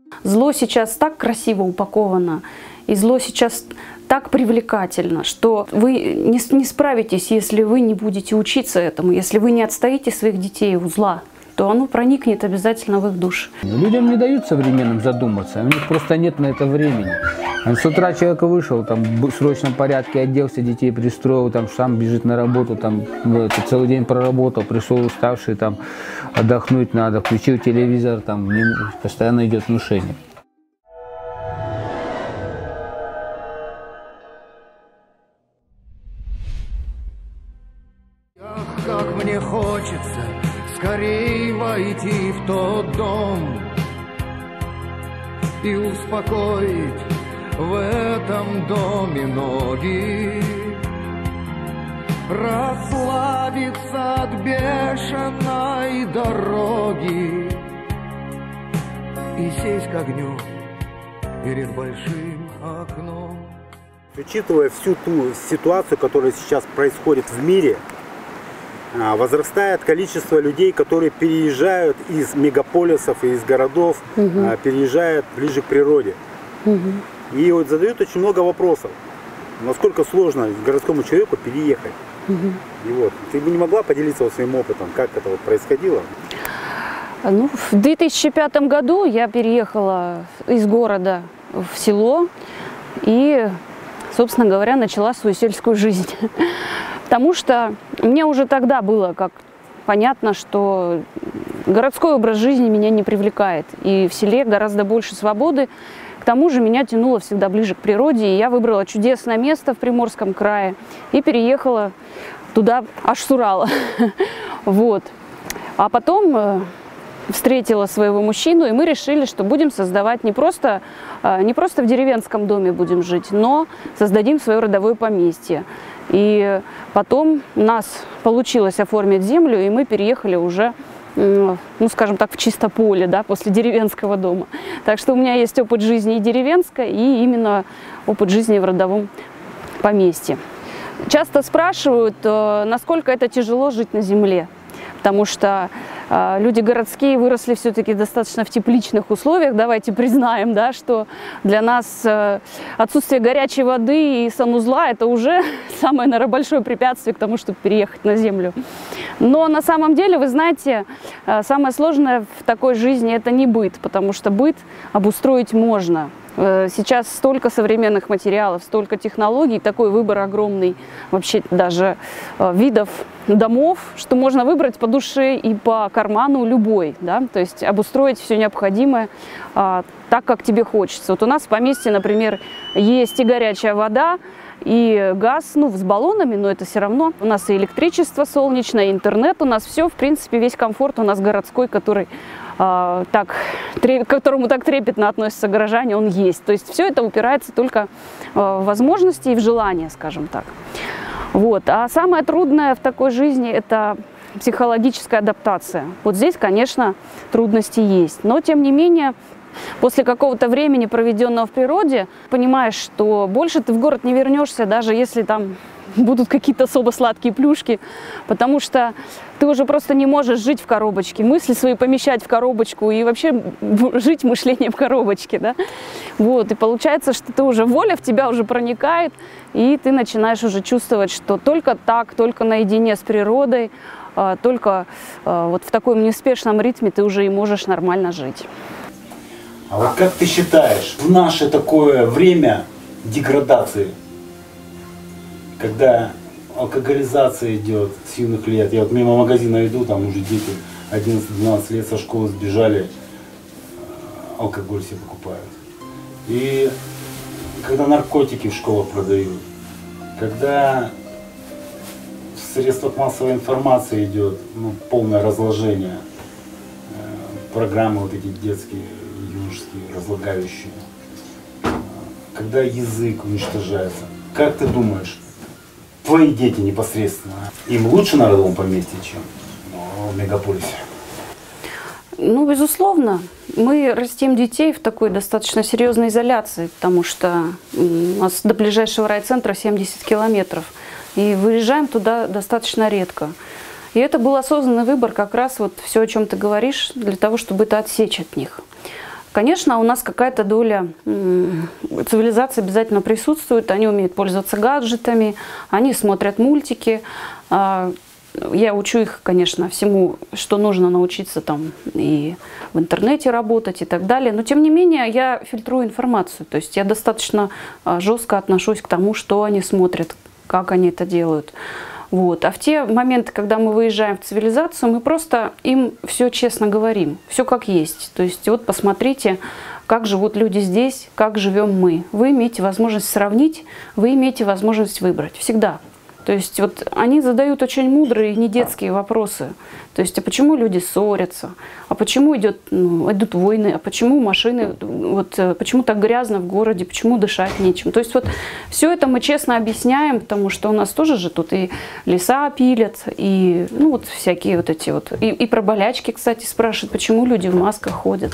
Зло сейчас так красиво упаковано, и зло сейчас так привлекательно, что вы не справитесь, если вы не будете учиться этому, если вы не отстоите своих детей у зла, то оно проникнет обязательно в их души. Людям не дают современным задуматься, у них просто нет на это времени. С утра человек вышел, там, в срочном порядке оделся, детей пристроил, там, сам бежит на работу, там, целый день проработал, пришел уставший, там, отдохнуть надо, включил телевизор, там, постоянно идет внушение. Ах, как мне хочется скорей войти в тот дом и успокоить в этом доме ноги, расслабиться от бешеной дороги и сесть к огню перед большим окном. Учитывая всю ту ситуацию, которая сейчас происходит в мире, возрастает количество людей, которые переезжают из мегаполисов и из городов, переезжают ближе к природе. И вот задают очень много вопросов, насколько сложно городскому человеку переехать. И вот, ты бы не могла поделиться вот своим опытом, как это вот происходило? Ну, в 2005 году я переехала из города в село и, собственно говоря, начала свою сельскую жизнь. Потому что мне уже тогда было как понятно, что городской образ жизни меня не привлекает. И в селе гораздо больше свободы. К тому же меня тянуло всегда ближе к природе. И я выбрала чудесное место в Приморском крае и переехала туда аж с Урала. Вот. А потом встретила своего мужчину, и мы решили, что будем создавать не просто в деревенском доме будем жить, но создадим свое родовое поместье. И потом у нас получилось оформить землю, и мы переехали уже, ну, скажем так, в чисто поле, да, после деревенского дома. Так что у меня есть опыт жизни и деревенской, и именно опыт жизни в родовом поместье. Часто спрашивают, насколько это тяжело жить на земле, потому что люди городские выросли все-таки достаточно в тепличных условиях. Давайте признаем, да, что для нас отсутствие горячей воды и санузла – это уже самое, наверное, большое препятствие к тому, чтобы переехать на землю. Но на самом деле, вы знаете, самое сложное в такой жизни – это не быт, потому что быт обустроить можно. Сейчас столько современных материалов, столько технологий, такой выбор огромный вообще даже видов домов, что можно выбрать по душе и по карману любой, да? То есть обустроить все необходимое так, как тебе хочется. Вот у нас в поместье, например, есть и горячая вода, и газ, ну, с баллонами, но это все равно. У нас и электричество солнечное, и интернет, у нас все, в принципе, весь комфорт у нас городской, который к которому так трепетно относятся горожане, он есть. То есть все это упирается только в возможности и в желание, скажем так. Вот. А самое трудное в такой жизни – это психологическая адаптация. Вот здесь, конечно, трудности есть. Но, тем не менее, после какого-то времени, проведенного в природе, понимаешь, что больше ты в город не вернешься, даже если там будут какие-то особо сладкие плюшки, потому что ты уже просто не можешь жить в коробочке, мысли свои помещать в коробочку и вообще жить мышлением в коробочке, да? Вот, и получается, что ты уже, воля в тебя уже проникает, и ты начинаешь уже чувствовать, что только так, только наедине с природой, только вот в таком неспешном ритме ты уже и можешь нормально жить. А вот как ты считаешь, в наше такое время деградации, когда алкоголизация идет с юных лет, я вот мимо магазина иду, там уже дети 11-12 лет со школы сбежали, алкоголь себе покупают. И когда наркотики в школах продают, когда в средствах массовой информации идет полное разложение, программы вот эти детские, юношеские, разлагающие, когда язык уничтожается. Как ты думаешь, твои дети непосредственно, им лучше на родовом поместье, чем в мегаполисе? Ну, безусловно. Мы растим детей в такой достаточно серьезной изоляции, потому что у нас до ближайшего райцентра 70 километров. И выезжаем туда достаточно редко. И это был осознанный выбор, как раз вот все, о чем ты говоришь, для того, чтобы это отсечь от них. Конечно, у нас какая-то доля цивилизации обязательно присутствует. Они умеют пользоваться гаджетами, они смотрят мультики. Я учу их, конечно, всему, что нужно научиться там и в интернете работать и так далее. Но, тем не менее, я фильтрую информацию. То есть я достаточно жестко отношусь к тому, что они смотрят, как они это делают. Вот. А в те моменты, когда мы выезжаем в цивилизацию, мы просто им все честно говорим, все как есть. То есть вот посмотрите, как живут люди здесь, как живем мы. Вы имеете возможность сравнить, вы имеете возможность выбрать. Всегда. То есть вот они задают очень мудрые, не детские вопросы. То есть, а почему люди ссорятся? А почему идут войны? А почему машины, вот, почему так грязно в городе? Почему дышать нечем? То есть вот все это мы честно объясняем, потому что у нас тоже же тут и леса пилят, и ну, вот всякие вот эти вот. И про болячки, кстати, спрашивают, почему люди в масках ходят.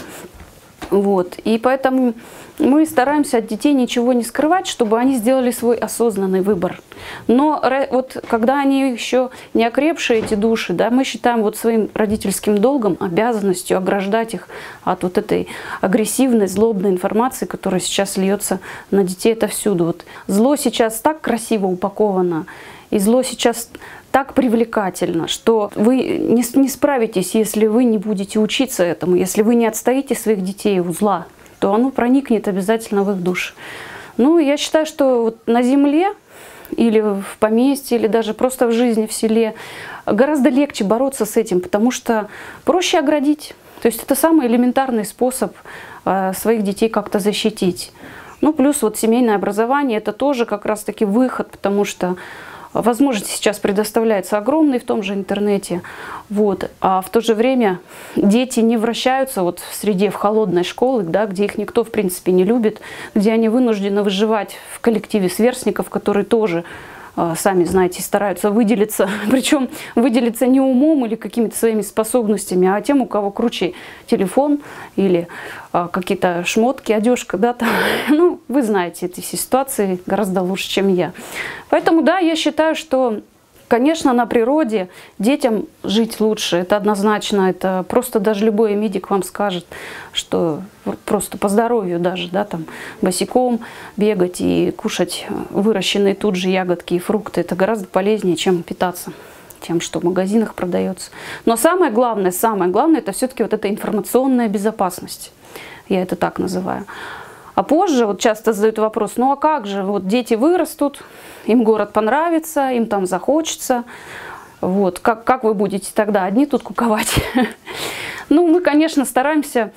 Вот. И поэтому мы стараемся от детей ничего не скрывать, чтобы они сделали свой осознанный выбор. Но вот когда они еще не окрепшие, эти души, да, мы считаем вот своим родительским долгом, обязанностью ограждать их от вот этой агрессивной, злобной информации, которая сейчас льется на детей отовсюду. Вот зло сейчас так красиво упаковано, и зло сейчас так привлекательно, что вы не справитесь, если вы не будете учиться этому, если вы не отстоите своих детей у зла, то оно проникнет обязательно в их души. Ну, я считаю, что вот на земле или в поместье, или даже просто в жизни в селе гораздо легче бороться с этим, потому что проще оградить. То есть это самый элементарный способ своих детей как-то защитить. Ну, плюс вот семейное образование – это тоже как раз-таки выход, потому что возможности сейчас предоставляются огромные в том же интернете. Вот. А в то же время дети не вращаются вот в среде, в холодной школы, да, где их никто в принципе не любит, где они вынуждены выживать в коллективе сверстников, которые тоже, сами знаете, стараются выделиться. Причем выделиться не умом или какими-то своими способностями, а тем, у кого круче телефон или какие-то шмотки, одежка. Да, там. Ну, вы знаете эти все ситуации гораздо лучше, чем я. Поэтому, да, я считаю, что, конечно, на природе детям жить лучше. Это однозначно. Это просто даже любой медик вам скажет, что просто по здоровью даже, да, там, босиком бегать и кушать выращенные тут же ягодки и фрукты. Это гораздо полезнее, чем питаться тем, что в магазинах продается. Но самое главное, это все-таки вот эта информационная безопасность. Я это так называю. А позже вот часто задают вопрос, ну а как же, вот дети вырастут, им город понравится, им там захочется, вот, как вы будете тогда одни тут куковать? Ну, мы, конечно, стараемся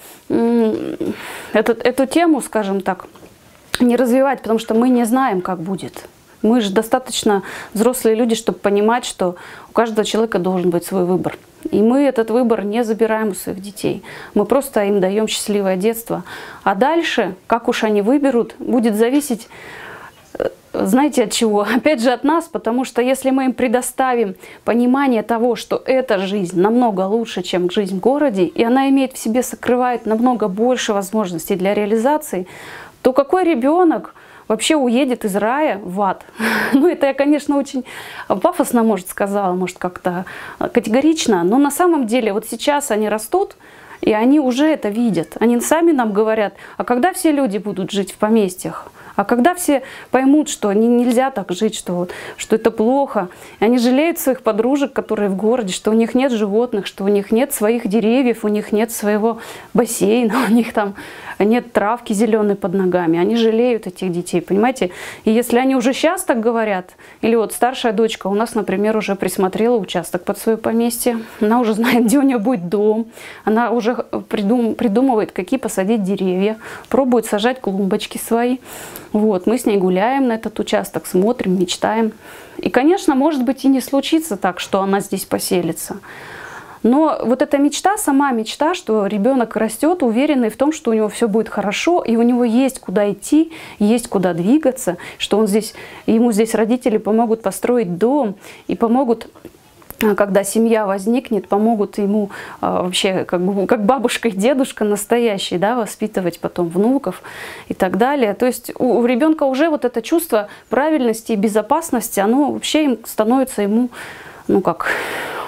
эту тему, скажем так, не развивать, потому что мы не знаем, как будет. Мы же достаточно взрослые люди, чтобы понимать, что у каждого человека должен быть свой выбор. И мы этот выбор не забираем у своих детей. Мы просто им даем счастливое детство. А дальше, как уж они выберут, будет зависеть, знаете, от чего? Опять же, от нас, потому что если мы им предоставим понимание того, что эта жизнь намного лучше, чем жизнь в городе, и она имеет в себе, сокрывает намного больше возможностей для реализации, то какой ребенок вообще уедет из рая в ад? Ну, это я, конечно, очень пафосно, может, сказала, может, как-то категорично, но на самом деле вот сейчас они растут, и они уже это видят. Они сами нам говорят, а когда все люди будут жить в поместьях? А когда все поймут, что нельзя так жить, что это плохо, и они жалеют своих подружек, которые в городе, что у них нет животных, что у них нет своих деревьев, у них нет своего бассейна, у них там нет травки зеленой под ногами. Они жалеют этих детей, понимаете? И если они уже сейчас так говорят, или вот старшая дочка у нас, например, уже присмотрела участок под свое поместье, она уже знает, где у нее будет дом, она уже придумывает, какие посадить деревья, пробует сажать клумбочки свои. Вот, мы с ней гуляем на этот участок, смотрим, мечтаем. И, конечно, может быть и не случится так, что она здесь поселится. Но вот эта мечта, сама мечта, что ребенок растет уверенный в том, что у него все будет хорошо, и у него есть куда идти, есть куда двигаться, что ему здесь родители помогут построить дом и помогут, когда семья возникнет, помогут ему вообще как бабушка и дедушка настоящие, да, воспитывать потом внуков и так далее. То есть у ребенка уже вот это чувство правильности и безопасности, оно вообще становится ему, ну как,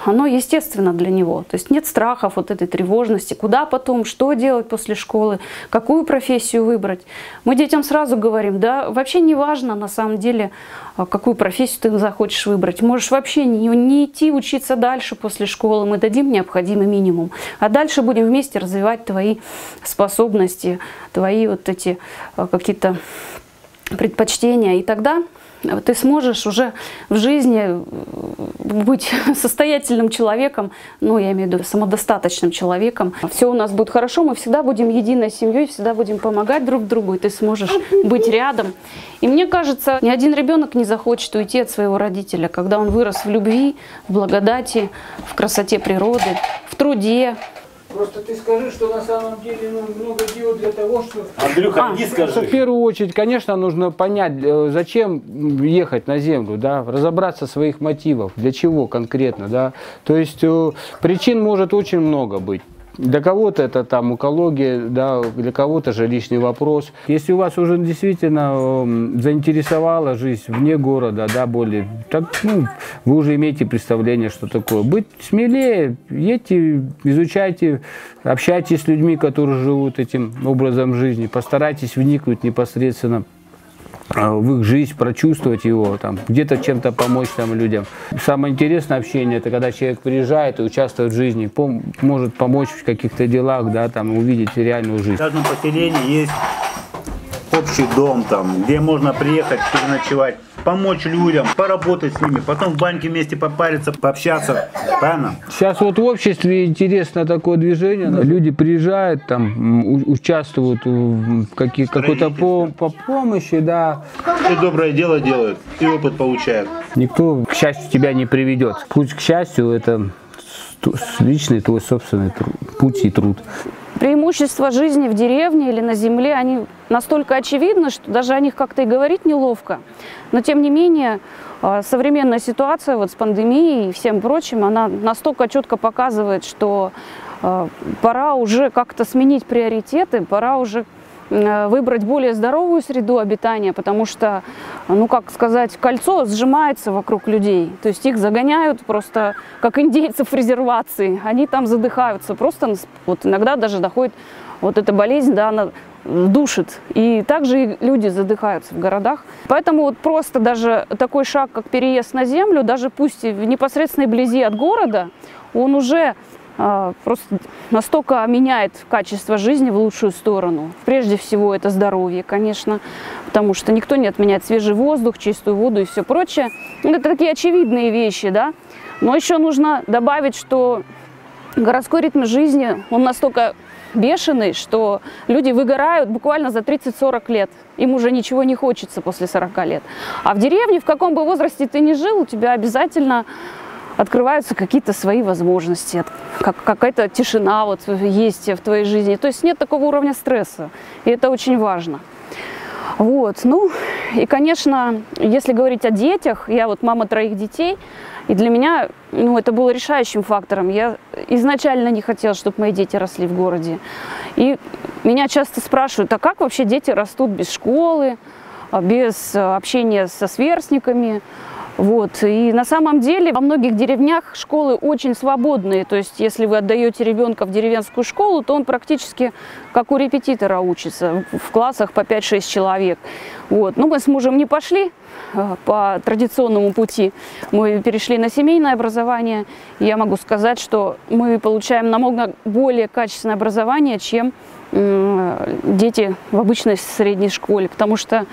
оно естественно для него. То есть нет страхов, вот этой тревожности, куда потом, что делать после школы, какую профессию выбрать. Мы детям сразу говорим, да, вообще не важно на самом деле, какую профессию ты захочешь выбрать. Можешь вообще не идти учиться дальше после школы, мы дадим необходимый минимум. А дальше будем вместе развивать твои способности, твои вот эти какие-то предпочтения, и тогда ты сможешь уже в жизни быть состоятельным человеком, ну, я имею в виду самодостаточным человеком. Все у нас будет хорошо, мы всегда будем единой семьей, всегда будем помогать друг другу, и ты сможешь быть рядом. И мне кажется, ни один ребенок не захочет уйти от своего родителя, когда он вырос в любви, в благодати, в красоте природы, в труде. Просто ты скажи, что на самом деле много делать для того, что... Андрюха, иди скажи. В первую очередь, конечно, нужно понять, зачем ехать на землю, да, разобраться в своих мотивов, для чего конкретно, да. То есть причин может очень много быть. Для кого-то это там экология, да, для кого-то же лишний вопрос. Если у вас уже действительно заинтересовала жизнь вне города, да, более, так, ну, вы уже имеете представление, что такое. Быть смелее, едьте, изучайте, общайтесь с людьми, которые живут этим образом жизни, постарайтесь вникнуть непосредственно в их жизнь, прочувствовать его, там, где-то чем-то помочь там людям. Самое интересное общение — это когда человек приезжает и участвует в жизни, может помочь в каких-то делах, да, там, увидеть реальную жизнь. В каждом поселении есть общий дом, там, где можно приехать, переночевать, помочь людям, поработать с ними, потом в баньке вместе попариться, пообщаться, правильно? Сейчас вот в обществе интересно такое движение, люди приезжают, там, участвуют в какой-то помощи, да. И доброе дело делают, и опыт получают. Никто, к счастью, тебя не приведет. Путь к счастью — это личный твой собственный путь и труд. Преимущества жизни в деревне или на земле, они настолько очевидны, что даже о них как-то и говорить неловко. Но тем не менее, современная ситуация вот с пандемией и всем прочим, она настолько четко показывает, что пора уже как-то сменить приоритеты, пора уже выбрать более здоровую среду обитания, потому что, ну как сказать, кольцо сжимается вокруг людей. То есть их загоняют просто, как индейцев в резервации. Они там задыхаются. Просто вот иногда даже доходит вот эта болезнь, да, она душит. И также и люди задыхаются в городах. Поэтому вот просто даже такой шаг, как переезд на землю, даже пусть в непосредственной близи от города, он уже просто настолько меняет качество жизни в лучшую сторону. Прежде всего это здоровье, конечно, потому что никто не отменяет свежий воздух, чистую воду и все прочее. Это такие очевидные вещи, да. Но еще нужно добавить, что городской ритм жизни, он настолько бешеный, что люди выгорают буквально за 30-40 лет. Им уже ничего не хочется после 40 лет. А в деревне, в каком бы возрасте ты ни жил, у тебя обязательно открываются какие-то свои возможности, какая-то тишина вот есть в твоей жизни. То есть нет такого уровня стресса, и это очень важно. Вот, ну, и, конечно, если говорить о детях, я вот мама 3 детей, и для меня, ну, это было решающим фактором. Я изначально не хотела, чтобы мои дети росли в городе. И меня часто спрашивают, а как вообще дети растут без школы, без общения со сверстниками? Вот. И на самом деле во многих деревнях школы очень свободные. То есть если вы отдаете ребенка в деревенскую школу, то он практически как у репетитора учится, в классах по 5-6 человек. Вот. Но мы с мужем не пошли по традиционному пути. Мы перешли на семейное образование. И я могу сказать, что мы получаем намного более качественное образование, чем дети в обычной средней школе, потому что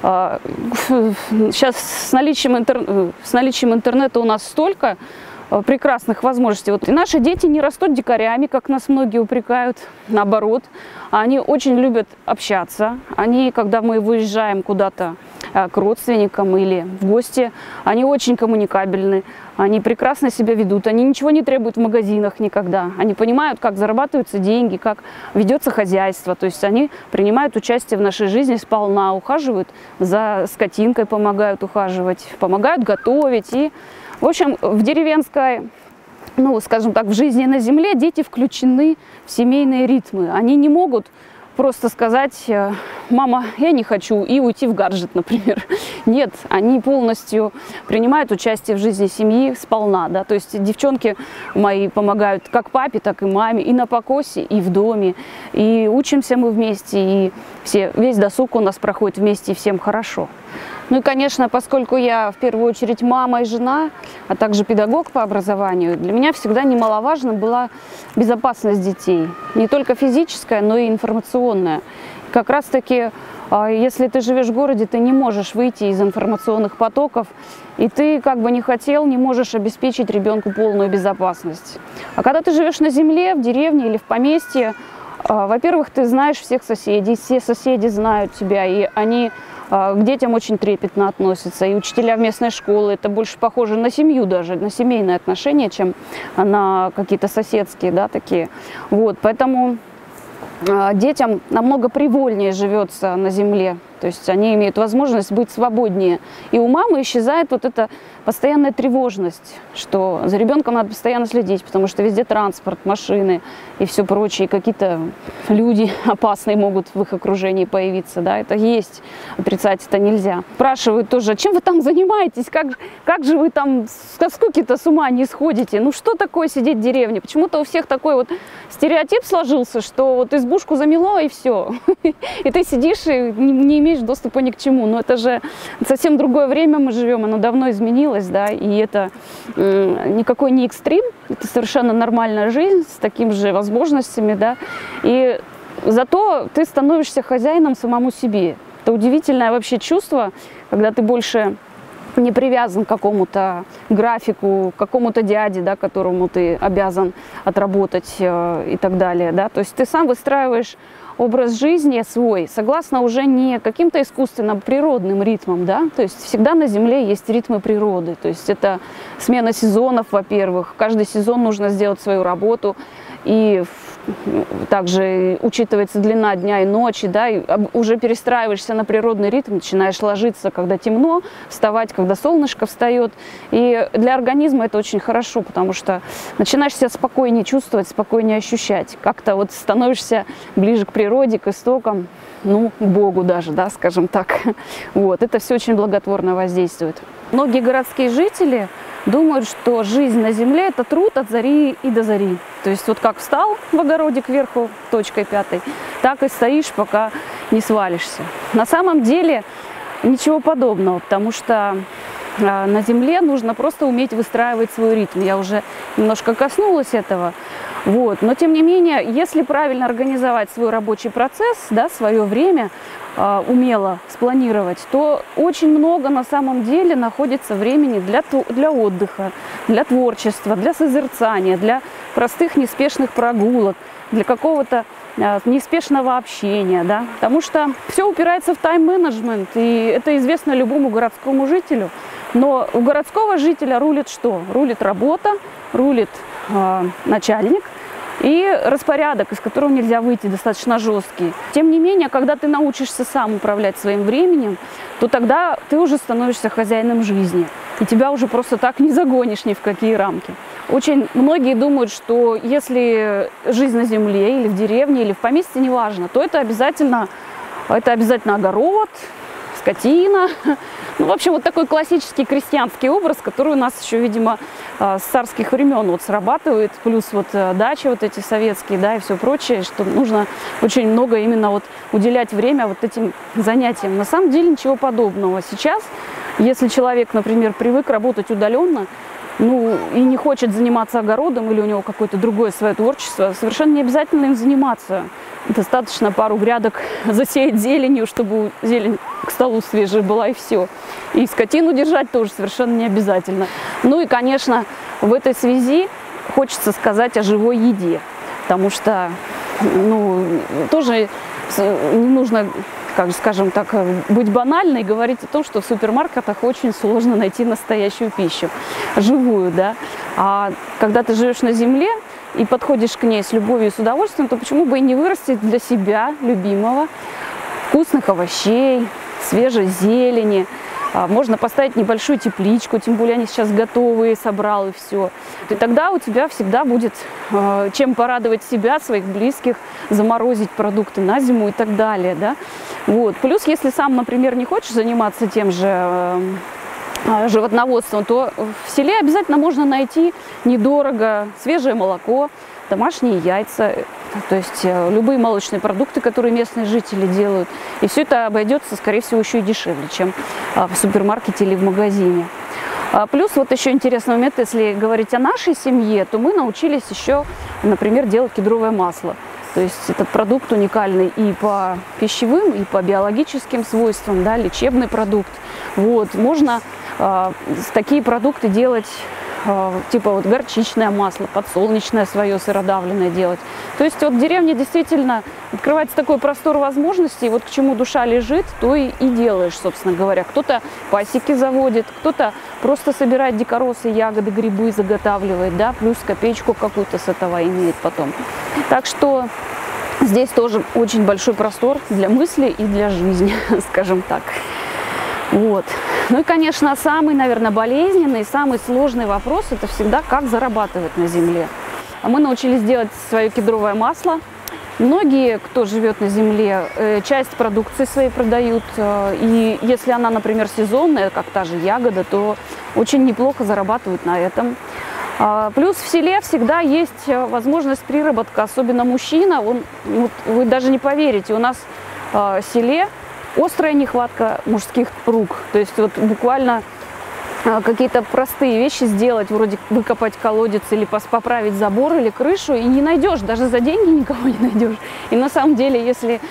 сейчас с наличием интернета у нас столько прекрасных возможностей. Вот и наши дети не растут дикарями, как нас многие упрекают, наоборот. Они очень любят общаться. Они, когда мы выезжаем куда-то к родственникам или в гости, они очень коммуникабельны, они прекрасно себя ведут, они ничего не требуют в магазинах никогда. Они понимают, как зарабатываются деньги, как ведется хозяйство. То есть они принимают участие в нашей жизни сполна, ухаживают за скотинкой, помогают ухаживать, помогают готовить. И, в общем, в деревенской, ну, скажем так, в жизни на земле дети включены в семейные ритмы. Они не могут просто сказать: мама, я не хочу, и уйти в гаджет, например. Нет, они полностью принимают участие в жизни семьи сполна, да, то есть девчонки мои помогают как папе, так и маме, и на покосе, и в доме, и учимся мы вместе, и весь досуг у нас проходит вместе, и всем хорошо. Ну и, конечно, поскольку я в первую очередь мама и жена, а также педагог по образованию, для меня всегда немаловажна была безопасность детей. Не только физическая, но и информационная. Как раз-таки, если ты живешь в городе, ты не можешь выйти из информационных потоков, и ты, как бы ни хотел, не можешь обеспечить ребенку полную безопасность. А когда ты живешь на земле, в деревне или в поместье, во-первых, ты знаешь всех соседей, все соседи знают тебя, и они к детям очень трепетно относятся. И учителя в местной школе, это больше похоже на семью даже, на семейные отношения, чем на какие-то соседские, да, такие. Вот, поэтому детям намного привольнее живется на земле. То есть они имеют возможность быть свободнее. И у мамы исчезает вот эта постоянная тревожность, что за ребенком надо постоянно следить, потому что везде транспорт, машины и все прочее. Какие-то люди опасные могут в их окружении появиться. Да? Это есть, отрицать это нельзя. Спрашивают тоже: чем вы там занимаетесь, как же вы там со скуки-то с ума не сходите? Ну что такое сидеть в деревне? Почему-то у всех такой вот стереотип сложился, что вот избушку замело и все. И ты сидишь и не имеешь доступа ни к чему. Но это же совсем другое время мы живем, оно давно изменилось, да, и это никакой не экстрим, это совершенно нормальная жизнь с такими же возможностями, да, и зато ты становишься хозяином самому себе. Это удивительное вообще чувство, когда ты больше не привязан к какому-то графику, к какому-то дяде, да, которому ты обязан отработать и так далее, да, то есть ты сам выстраиваешь образ жизни свой, согласно уже не каким-то искусственным природным ритмам, да, то есть всегда на Земле есть ритмы природы, то есть это смена сезонов, во-первых, каждый сезон нужно сделать свою работу, и также учитывается длина дня и ночи, да, и уже перестраиваешься на природный ритм, начинаешь ложиться, когда темно, вставать, когда солнышко встает, и для организма это очень хорошо, потому что начинаешь себя спокойнее чувствовать, спокойнее ощущать, как-то вот становишься ближе к природе, к истокам, ну, к Богу даже, да, скажем так. Вот, это все очень благотворно воздействует. Многие городские жители думают, что жизнь на земле – это труд от зари и до зари. То есть вот как встал в огороде кверху точкой пятой, так и стоишь, пока не свалишься. На самом деле ничего подобного, потому что на земле нужно просто уметь выстраивать свой ритм. Я уже немножко коснулась этого. Вот. Но тем не менее, если правильно организовать свой рабочий процесс, да, свое время, умело спланировать, то очень много на самом деле находится времени для отдыха, для творчества, для созерцания, для простых неспешных прогулок, для какого-то неспешного общения, да? Потому что все упирается в тайм-менеджмент, и это известно любому городскому жителю. Но у городского жителя рулит что? Рулит работа, рулит начальник и распорядок, из которого нельзя выйти, достаточно жесткий. Тем не менее, когда ты научишься сам управлять своим временем, то тогда ты уже становишься хозяином жизни. И тебя уже просто так не загонишь ни в какие рамки. Очень многие думают, что если жизнь на земле или в деревне, или в поместье, неважно, то это обязательно огород, скотина. Ну, в общем, вот такой классический крестьянский образ, который у нас еще, видимо, с царских времен вот срабатывает, плюс вот дачи вот эти советские, да, и все прочее, что нужно очень много именно вот уделять время вот этим занятиям. На самом деле ничего подобного. Сейчас, если человек, например, привык работать удаленно, ну, и не хочет заниматься огородом, или у него какое-то другое свое творчество, совершенно не обязательно им заниматься. Достаточно пару грядок засеять зеленью, чтобы зелень к столу свежая была, и все. И скотину держать тоже совершенно не обязательно. Ну и, конечно, в этой связи хочется сказать о живой еде, потому что, ну, тоже не нужно, как скажем так, быть банальной и говорить о том, что в супермаркетах очень сложно найти настоящую пищу, живую, да. А когда ты живешь на земле и подходишь к ней с любовью и с удовольствием, то почему бы и не вырастить для себя, любимого, вкусных овощей, свежей зелени, Можно поставить небольшую тепличку, тем более они сейчас готовые, собрал и все. И тогда у тебя всегда будет чем порадовать себя, своих близких, заморозить продукты на зиму и так далее. Да? Вот. Плюс, если сам, например, не хочешь заниматься тем же животноводством, то в селе обязательно можно найти недорого свежее молоко, домашние яйца, то есть любые молочные продукты, которые местные жители делают. И все это обойдется, скорее всего, еще и дешевле, чем в супермаркете или в магазине. Плюс вот еще интересный момент, если говорить о нашей семье, то мы научились еще, например, делать кедровое масло. То есть этот продукт уникальный и по пищевым, и по биологическим свойствам, да, лечебный продукт. Вот, можно такие продукты делать, типа вот горчичное масло, подсолнечное свое сыродавленное делать. То есть вот в деревне действительно открывается такой простор возможностей, вот к чему душа лежит, то и делаешь, собственно говоря. Кто-то пасеки заводит, кто-то просто собирает дикоросы, ягоды, грибы, заготавливает, да, плюс копеечку какую-то с этого имеет потом. Так что здесь тоже очень большой простор для мысли и для жизни, скажем так. Вот. Ну и, конечно, самый, наверное, болезненный, самый сложный вопрос – это всегда, как зарабатывать на земле. А мы научились делать свое кедровое масло. Многие, кто живет на земле, часть продукции своей продают. И если она, например, сезонная, как та же ягода, то очень неплохо зарабатывают на этом. Плюс в селе всегда есть возможность приработка, особенно мужчина. Вы даже не поверите, у нас в селе острая нехватка мужских рук. То есть вот буквально какие-то простые вещи сделать, вроде выкопать колодец или поправить забор или крышу, и не найдешь, даже за деньги никого не найдешь. И на самом деле, если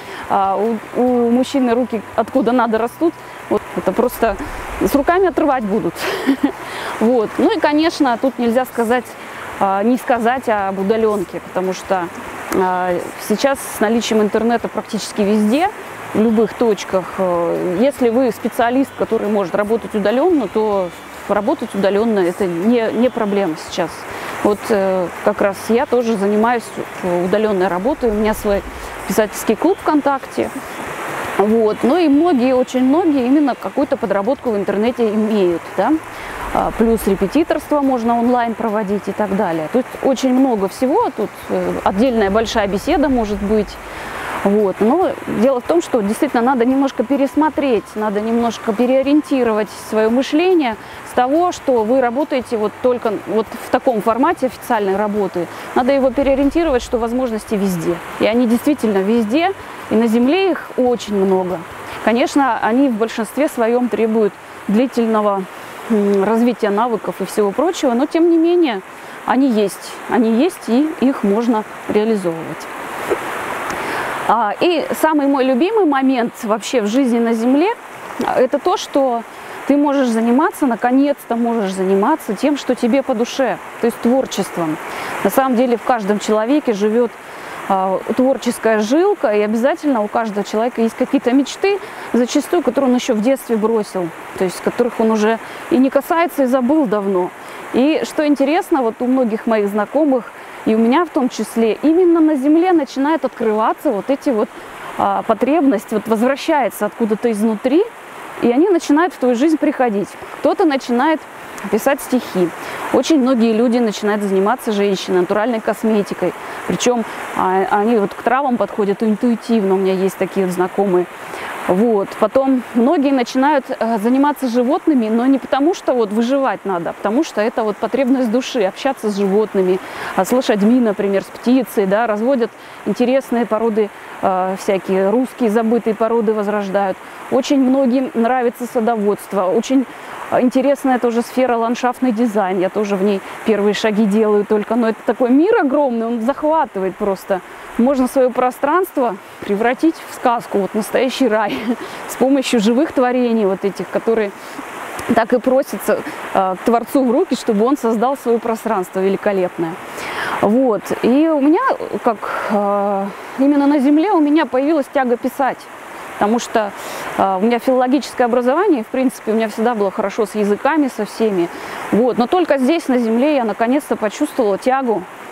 у мужчины руки откуда надо растут, вот, это просто с руками отрывать будут. Вот. Ну и, конечно, тут нельзя не сказать об удаленке, потому что сейчас с наличием интернета практически везде, в любых точках, если вы специалист, который может работать удаленно, то работать удаленно это не проблема сейчас. Вот как раз я тоже занимаюсь удаленной работой, у меня свой писательский клуб ВКонтакте. Вот. Ну и очень многие именно какую-то подработку в интернете имеют, да? Плюс репетиторство можно онлайн проводить и так далее. Тут очень много всего, тут отдельная большая беседа может быть. Вот. Но дело в том, что действительно надо немножко пересмотреть, надо немножко переориентировать свое мышление с того, что вы работаете вот только вот в таком формате официальной работы. Надо его переориентировать, что возможности везде. И они действительно везде, и на земле их очень много. Конечно, они в большинстве своем требуют длительного развития навыков и всего прочего, но тем не менее они есть, и их можно реализовывать. И самый мой любимый момент вообще в жизни на земле – это то, что ты можешь заниматься, наконец-то можешь заниматься тем, что тебе по душе, то есть творчеством. На самом деле в каждом человеке живет творческая жилка, и обязательно у каждого человека есть какие-то мечты, зачастую, которые он еще в детстве бросил, то есть которых он уже и не касается, и забыл давно. И что интересно, вот у многих моих знакомых, и у меня в том числе, именно на земле начинают открываться вот эти вот потребности, вот возвращается откуда-то изнутри, и они начинают в твою жизнь приходить. Кто-то начинает писать стихи. Очень многие люди начинают заниматься женщиной, натуральной косметикой. Причем они вот к травам подходят интуитивно, у меня есть такие вот знакомые. Вот. Потом многие начинают заниматься животными, но не потому, что вот выживать надо, а потому что это вот потребность души, общаться с животными, с лошадьми, например, с птицей, да, разводят интересные породы, всякие русские забытые породы возрождают. Очень многим нравится садоводство, очень интересная тоже сфера ландшафтный дизайн, я тоже в ней первые шаги делаю только, но это такой мир огромный, он захватывает просто. Можно свое пространство превратить в сказку, вот настоящий рай, с помощью живых творений вот этих, которые так и просятся к Творцу в руки, чтобы он создал свое пространство великолепное. Вот. И у меня, именно на земле у меня появилась тяга писать. Потому что у меня филологическое образование, и, в принципе, у меня всегда было хорошо с языками, со всеми. Вот. Но только здесь, на земле, я наконец-то почувствовала тягу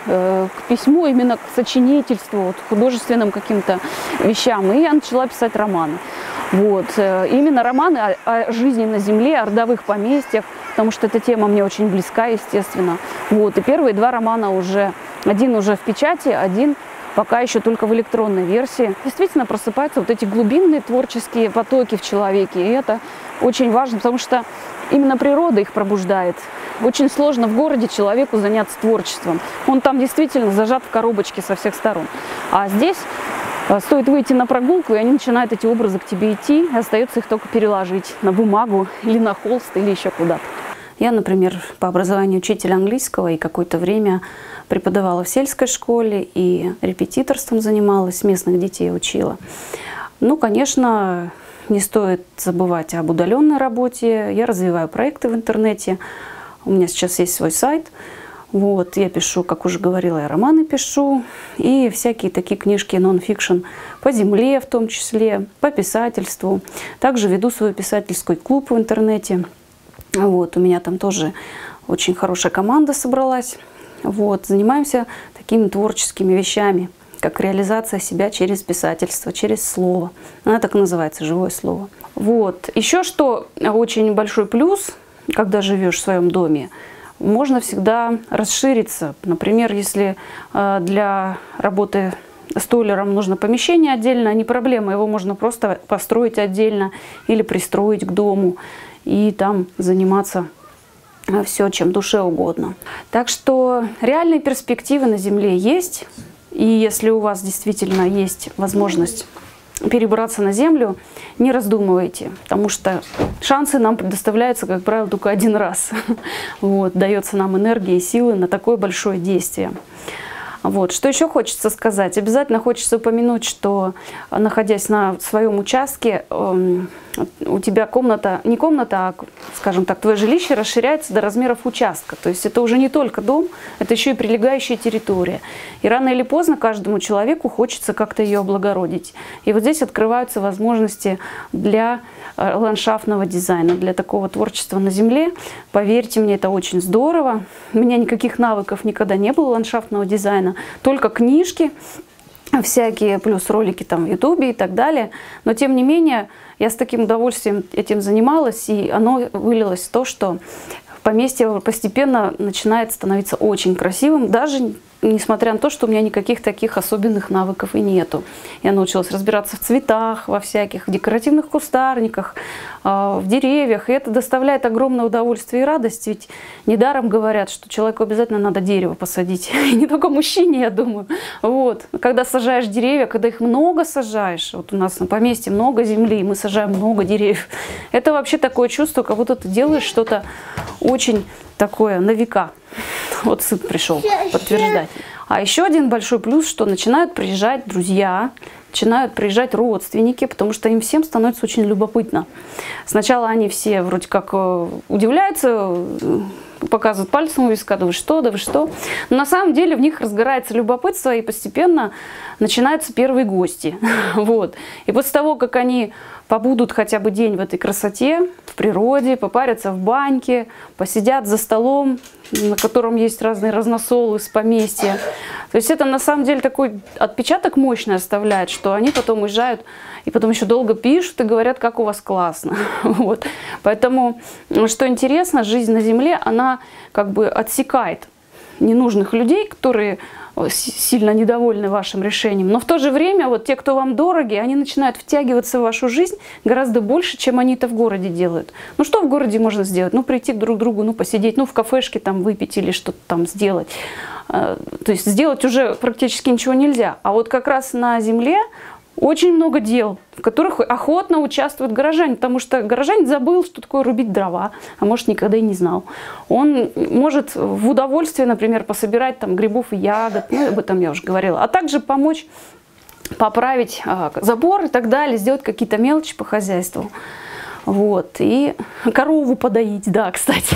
к письму, именно к сочинительству, вот, художественным каким-то вещам. И я начала писать романы. Вот. Именно романы о жизни на земле, о родовых поместьях, потому что эта тема мне очень близка, естественно. Вот. И первые два романа уже, один уже в печати, один пока еще только в электронной версии. Действительно просыпаются вот эти глубинные творческие потоки в человеке. И это очень важно, потому что именно природа их пробуждает. Очень сложно в городе человеку заняться творчеством. Он там действительно зажат в коробочке со всех сторон. А здесь стоит выйти на прогулку, и они начинают эти образы к тебе идти, и остается их только переложить на бумагу или на холст, или еще куда-то. Я, например, по образованию учитель английского, и какое-то время преподавала в сельской школе, и репетиторством занималась, местных детей учила. Ну, конечно, не стоит забывать об удаленной работе. Я развиваю проекты в интернете. У меня сейчас есть свой сайт. Вот, я пишу, как уже говорила, я романы пишу, и всякие такие книжки нон-фикшн по земле, в том числе, по писательству. Также веду свой писательский клуб в интернете. Вот, у меня там тоже очень хорошая команда собралась. Вот, занимаемся такими творческими вещами, как реализация себя через писательство, через слово. Она так и называется, живое слово. Вот. Еще что очень большой плюс, когда живешь в своем доме, можно всегда расшириться. Например, если для работы столяром нужно помещение отдельно, не проблема, его можно просто построить отдельно или пристроить к дому и там заниматься все, чем душе угодно. Так что реальные перспективы на земле есть. И если у вас действительно есть возможность перебраться на землю, не раздумывайте, потому что шансы нам предоставляются, как правило, только один раз. Вот, дается нам энергия и силы на такое большое действие. Вот. Что еще хочется сказать? Обязательно хочется упомянуть, что, находясь на своем участке, у тебя комната, не комната, а, скажем так, твое жилище расширяется до размеров участка. То есть это уже не только дом, это еще и прилегающая территория. И рано или поздно каждому человеку хочется как-то ее облагородить. И вот здесь открываются возможности для ландшафтного дизайна, для такого творчества на земле. Поверьте мне, это очень здорово. У меня никаких навыков никогда не было ландшафтного дизайна, только книжки всякие, плюс ролики там в Ютубе и так далее. Но тем не менее, я с таким удовольствием этим занималась, и оно вылилось в то, что поместье постепенно начинает становиться очень красивым, даже несмотря на то, что у меня никаких таких особенных навыков и нету. Я научилась разбираться в цветах, во всяких декоративных кустарниках, в деревьях. И это доставляет огромное удовольствие и радость. Ведь недаром говорят, что человеку обязательно надо дерево посадить. И не только мужчине, я думаю. Вот. Когда сажаешь деревья, когда их много сажаешь, вот у нас на поместье много земли, мы сажаем много деревьев. Это вообще такое чувство, как будто ты делаешь что-то очень такое на века. Вот сын пришел подтверждать. А еще один большой плюс, что начинают приезжать друзья, начинают приезжать родственники, потому что им всем становится очень любопытно. Сначала они все вроде как удивляются, показывают пальцем у виска, да вы что, да вы что. Но на самом деле в них разгорается любопытство, и постепенно начинаются первые гости. Вот. И после того, как они побудут хотя бы день в этой красоте, в природе, попарятся в баньке, посидят за столом, на котором есть разные разносолы с поместья. То есть это на самом деле такой отпечаток мощный оставляет, что они потом уезжают и потом еще долго пишут и говорят, как у вас классно. Вот. Поэтому, что интересно, жизнь на земле, она как бы отсекает ненужных людей, которые сильно недовольны вашим решением. Но в то же время вот те, кто вам дороги, они начинают втягиваться в вашу жизнь гораздо больше, чем они это в городе делают. Ну что в городе можно сделать? Ну прийти друг к другу, ну посидеть, ну в кафешке там выпить или что-то там сделать. То есть сделать уже практически ничего нельзя. А вот как раз на земле очень много дел, в которых охотно участвуют горожане, потому что горожанин забыл, что такое рубить дрова, а может никогда и не знал. Он может в удовольствие, например, пособирать там грибов и ягод, ну, об этом я уже говорила, а также помочь поправить забор и так далее, сделать какие-то мелочи по хозяйству. Вот, и корову подоить, да, кстати.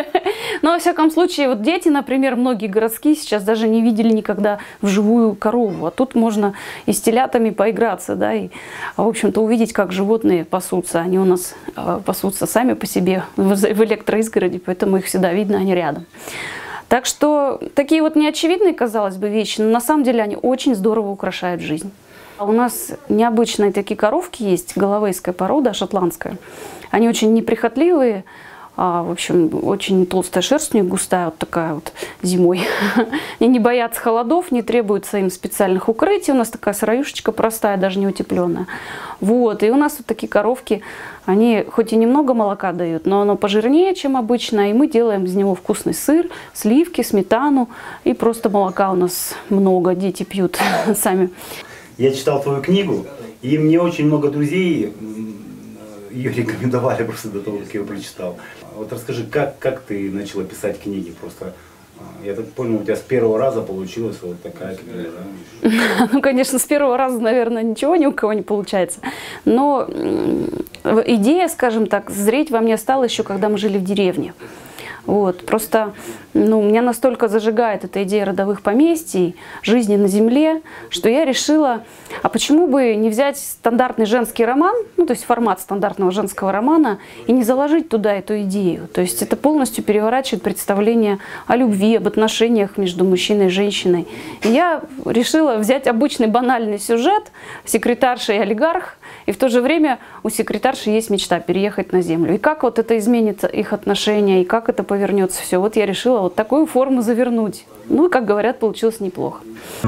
Но, во всяком случае, вот дети, например, многие городские сейчас даже не видели никогда вживую корову. А тут можно и с телятами поиграться, да, и, в общем-то, увидеть, как животные пасутся. Они у нас пасутся сами по себе в электроизгороди, поэтому их всегда видно, они рядом. Так что такие вот неочевидные, казалось бы, вещи, но на самом деле они очень здорово украшают жизнь. А у нас необычные такие коровки есть, галавейская порода, шотландская. Они очень неприхотливые, в общем, очень толстая шерсть у них, густая, вот такая вот зимой. Они не боятся холодов, не требуется им специальных укрытий. У нас такая сыроюшечка простая, даже не утепленная. Вот, и у нас вот такие коровки, они хоть и немного молока дают, но оно пожирнее, чем обычно, и мы делаем из него вкусный сыр, сливки, сметану, и просто молока у нас много, дети пьют сами. Я читал твою книгу, и мне очень много друзей ее рекомендовали просто до того, как я ее прочитал. Вот расскажи, как ты начала писать книги? Просто, я так понял, у тебя с первого раза получилась вот такая книга, да? Ну, конечно, с первого раза, наверное, ничего ни у кого не получается. Но идея, скажем так, зреть во мне стала еще, когда мы жили в деревне. Вот, просто, меня настолько зажигает эта идея родовых поместий, жизни на земле, что я решила, а почему бы не взять стандартный женский роман, то есть формат стандартного женского романа, и не заложить туда эту идею. То есть это полностью переворачивает представление о любви, об отношениях между мужчиной и женщиной. И я решила взять обычный банальный сюжет, секретарша и олигарх, и в то же время у секретарши есть мечта переехать на землю. И как вот это изменит их отношения, и как это повернется все. Вот я решила вот такую форму завернуть. Ну и, как говорят, получилось неплохо.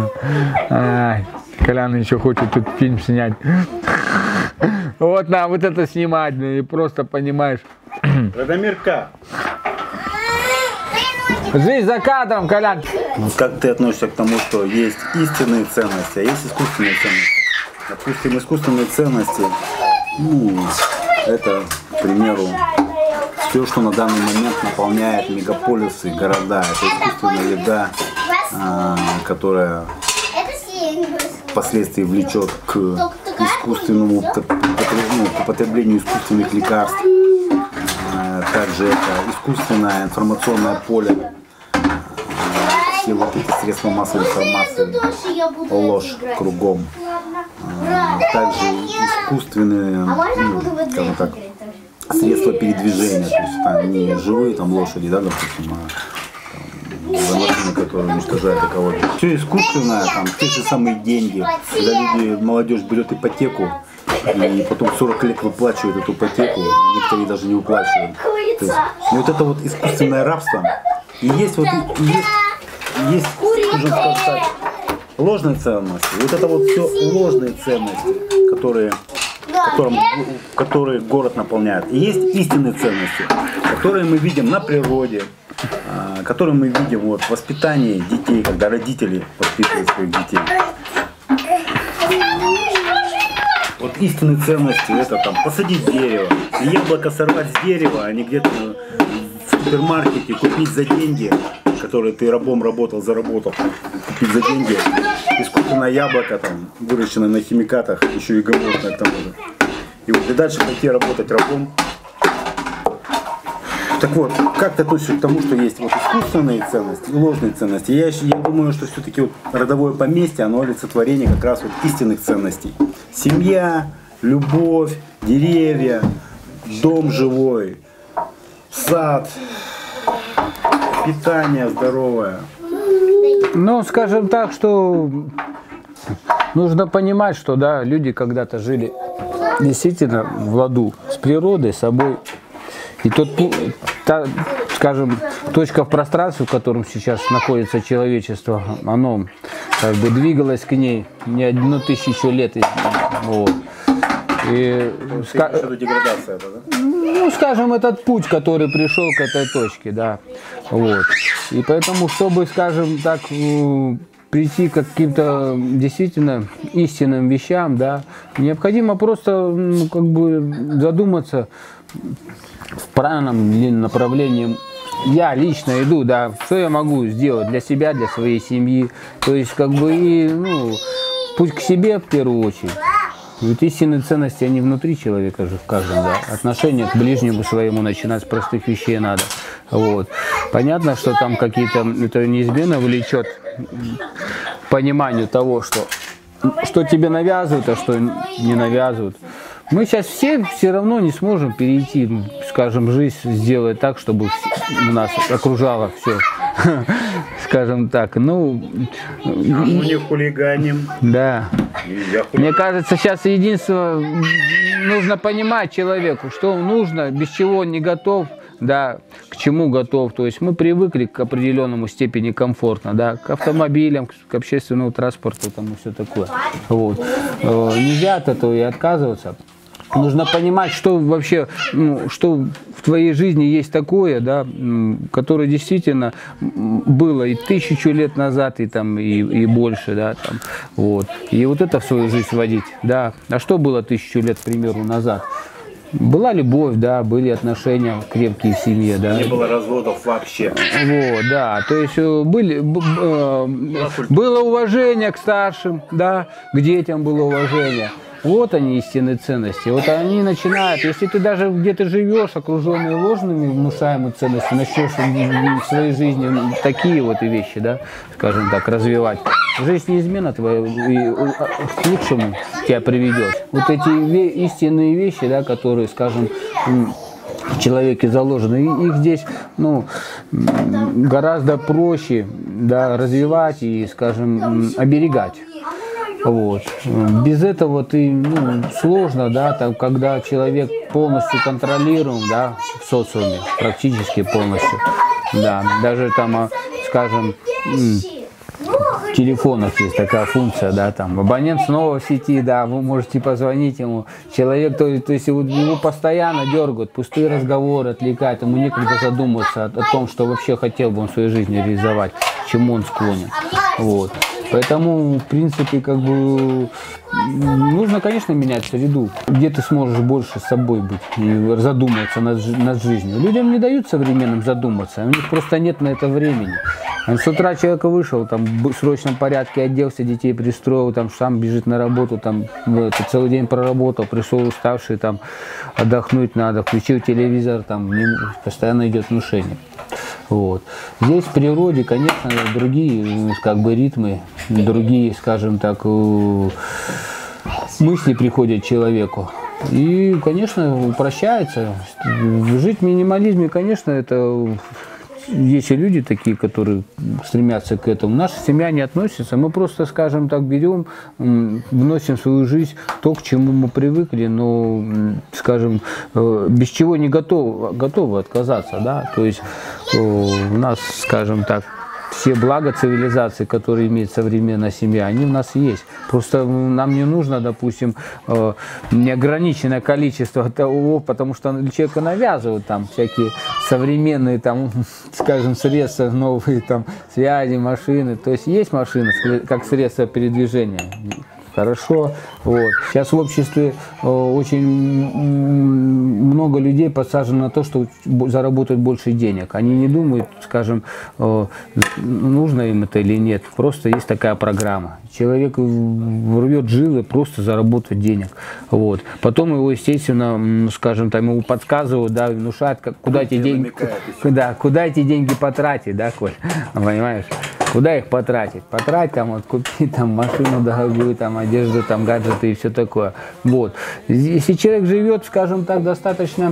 Колян еще хочет тут фильм снять. Вот на, вот это снимать, и просто понимаешь. Радомирка. Жизнь за кадром, Колян. Как ты относишься к тому, что есть истинные ценности, а есть искусственные ценности? Допустим, искусственные ценности, это, к примеру, все, что на данный момент наполняет мегаполисы, города. Это искусственная еда, которая впоследствии влечет к искусственному к употреблению искусственных лекарств. Также это искусственное информационное поле. Все вот эти средства массовой информации, ложь кругом. Также искусственные, скажем так, средства передвижения, то есть там не живые там лошади, да, допустим, а машины, которые уничтожают экологию. Все искусственное, там те же самые деньги, когда молодежь берет ипотеку и потом 40 лет выплачивает эту ипотеку, некоторые даже не выплачивают. То есть, и вот это вот искусственное рабство, и есть вот есть, скажем так, ложные ценности. Вот это вот все ложные ценности, которые город наполняет. И есть истинные ценности, которые мы видим на природе, которые мы видим вот, в воспитании детей, когда родители воспитывают своих детей. Вот истинные ценности это там посадить дерево, и яблоко сорвать с дерева, а не где-то в супермаркете купить за деньги, которые ты рабом работал, заработал, купить за деньги искусственное яблоко, там, выращенное на химикатах, еще и гоморное к тому же. И вот и дальше пойти работать рабом. Так вот, как ты относишься к тому, что есть вот искусственные ценности и ложные ценности? Я думаю, что все-таки вот родовое поместье, оно олицетворение как раз вот истинных ценностей. Семья, любовь, деревья, дом живой, сад, питание здоровое. Ну, скажем так, что нужно понимать, что да, люди когда-то жили действительно в ладу с природой, с собой. И скажем, точка в пространстве, в котором сейчас находится человечество, оно как бы двигалось к ней не 1000 лет. Вот. И, деградация, это, да? Ну, скажем, этот путь, который пришел к этой точке, да. Вот. И поэтому, чтобы, скажем так, прийти к каким-то действительно истинным вещам, да, необходимо просто как бы задуматься в правильном ли направлении. Я лично иду, да, что я могу сделать для себя, для своей семьи. То есть, как бы, и, путь к себе в первую очередь. Ведь истинные ценности, они внутри человека же в каждом, да. Отношение к ближнему своему начинать с простых вещей надо. Вот. Понятно, что там какие-то, это неизменно влечет к пониманию того, что тебе навязывают, а что не навязывают. Мы сейчас все равно не сможем перейти, скажем, жизнь сделать так, чтобы у нас окружало все скажем так. Ну, мы не хулиганим. да. Мне кажется, сейчас единственное, нужно понимать человеку, что нужно, без чего он не готов, да, к чему готов. То есть мы привыкли к определенному степени комфорта, да, к автомобилям, к общественному транспорту там, и все такое. Вот. Нельзя от этого и отказываться. Нужно понимать, что вообще, ну, что в твоей жизни есть такое, да, которое действительно было и 1000 лет назад, и, там, и больше, да, там, вот. И вот это в свою жизнь вводить, да. А что было 1000 лет, к примеру, назад? Была любовь, да, были отношения крепкие в семье, да. Не было разводов вообще. Вот, да, то есть было уважение к старшим, да, к детям было уважение. Вот они, истинные ценности. Вот они начинают, если ты даже где-то живешь, окруженный ложными внушаемыми ценностями, начнешь в своей жизни такие вот и вещи, да, скажем так, развивать. Жизнь неизменно твоя и к лучшему тебя приведет. Вот эти истинные вещи, да, которые, скажем, в человеке заложены, их здесь, ну, гораздо проще, да, развивать и, скажем, оберегать. Вот. Без этого ты, ну, сложно, да, там, когда человек полностью контролируем, да, в социуме, практически полностью, да, даже там, скажем, в телефонах есть такая функция, да, там, абонент снова в сети, да, вы можете позвонить ему, человек, то есть его постоянно дергают, пустые разговоры отвлекают, ему некогда задуматься о том, что вообще хотел бы он в своей жизни реализовать, к чему он склонен, вот. Поэтому, в принципе, как бы, нужно, конечно, менять среду, где ты сможешь больше с собой быть и задуматься над жизнью. Людям не дают современным задуматься, у них просто нет на это времени. С утра человек вышел, там, в срочном порядке оделся, детей пристроил, там, сам бежит на работу, там, целый день проработал, пришел уставший, там, отдохнуть надо, включил телевизор, там, постоянно идет внушение. Вот. Здесь в природе, конечно, другие, как бы, ритмы, другие, скажем так, мысли приходят человеку. И, конечно, упрощается. Жить в минимализме, конечно, это... Есть и люди такие, которые стремятся к этому. Наша семья не относится. Мы просто, скажем так, берем, вносим в свою жизнь то, к чему мы привыкли, но, скажем, без чего не готовы отказаться. Да? То есть у нас, скажем так, все блага цивилизации, которые имеет современная семья, они у нас есть. Просто нам не нужно, допустим, неограниченное количество того, потому что человека навязывают там всякие современные, там, скажем, средства новые, там, связи, машины. То есть есть машины как средство передвижения. Хорошо. Вот. Сейчас в обществе очень много людей подсажено на то, что заработать больше денег. Они не думают, скажем, нужно им это или нет. Просто есть такая программа. Человек рвет жилы просто заработать денег. Вот. Потом его, естественно, скажем, там ему подсказывают, да, внушают, куда эти деньги, куда эти деньги потратить, да, Коль? Понимаешь? Куда их потратить? Потратить, там, вот, купить там, машину дорогую, там, одежду, там, гаджеты и все такое. Вот. Если человек живет, скажем так, достаточно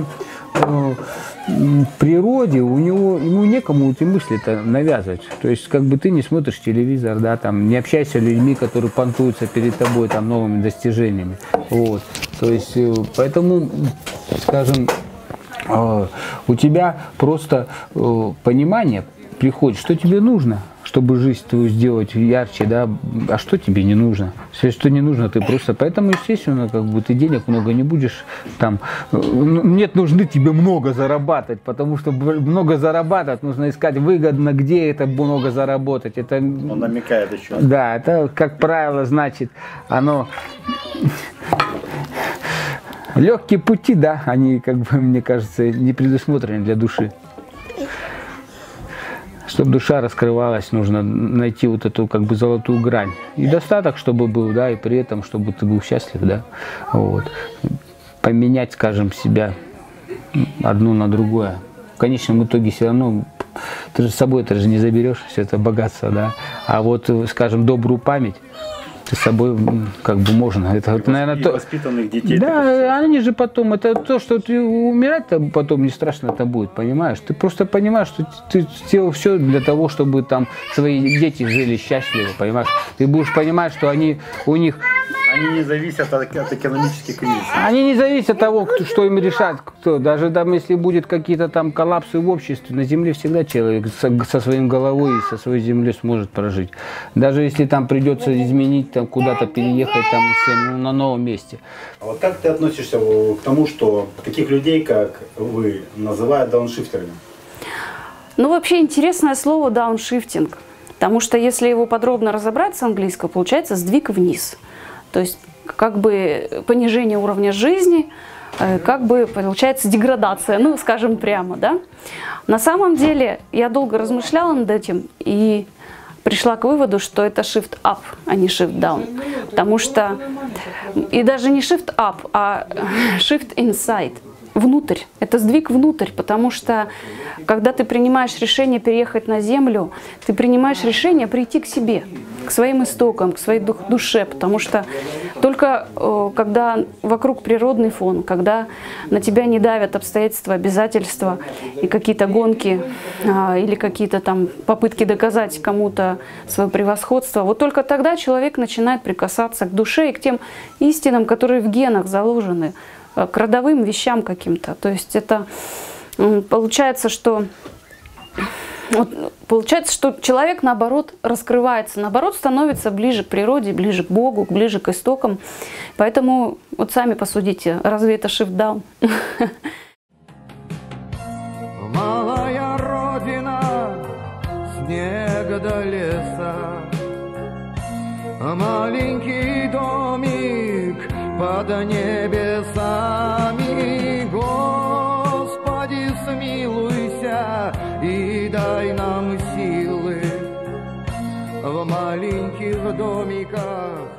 в природе, ему некому эти мысли-то навязывать. То есть, как бы ты не смотришь телевизор, да, там, не общаешься с людьми, которые понтуются перед тобой там, новыми достижениями. Вот. То есть, поэтому, скажем, у тебя просто понимание приходит, что тебе нужно, чтобы жизнь твою сделать ярче, да, а что тебе не нужно. Если что не нужно, ты просто... Поэтому, естественно, как бы ты денег много не будешь там... Нет нужды тебе много зарабатывать, потому что много зарабатывать нужно искать выгодно, где это много заработать. Это... Он намекает еще. Да, это, как правило, значит, оно... Легкие пути, да, они, как бы, мне кажется, не предусмотрены для души. Чтобы душа раскрывалась, нужно найти вот эту, как бы, золотую грань. И достаток, чтобы был, да, и при этом, чтобы ты был счастлив, да. Вот. Поменять, скажем, себя одно на другое. В конечном итоге все равно ты же с собой не заберешь все это богатство, да. А вот, скажем, добрую память, с собой как бы можно. Это, наверное, то... воспитанных детей. Да, они же потом, это то, что ты умирать-то потом не страшно это будет, понимаешь? Ты просто понимаешь, что ты сделал все для того, чтобы там твои дети жили счастливо, понимаешь? Ты будешь понимать, что у них... Они не зависят от экономических кризисов. Они не зависят от того, что им решат кто. Даже там, если будет какие-то там коллапсы в обществе, на земле всегда человек со своим головой и со своей землей сможет прожить. Даже если там придется изменить, там куда-то переехать там на новом месте. А вот как ты относишься к тому, что таких людей, как вы, называют дауншифтерами? Ну, вообще интересное слово дауншифтинг, потому что если его подробно разобрать с английского, получается сдвиг вниз. То есть как бы понижение уровня жизни, как бы получается деградация, ну скажем прямо, да. На самом деле я долго размышляла над этим и пришла к выводу, что это shift up, а не shift down. Потому что, и даже не shift up, а shift inside. Внутрь, это сдвиг внутрь, потому что когда ты принимаешь решение переехать на землю, ты принимаешь решение прийти к себе, к своим истокам, к своей душе, потому что только когда вокруг природный фон, когда на тебя не давят обстоятельства, обязательства и какие-то гонки или какие-то там попытки доказать кому-то свое превосходство, вот только тогда человек начинает прикасаться к душе и к тем истинам, которые в генах заложены, к родовым вещам каким-то. То есть это получается, что человек, наоборот, раскрывается, наоборот, становится ближе к природе, ближе к Богу, ближе к истокам. Поэтому вот сами посудите, разве это shift down? Малая родина, снега до леса, маленький домик под небесами. Господи, смилуйся и дай нам силы в маленьких домиках.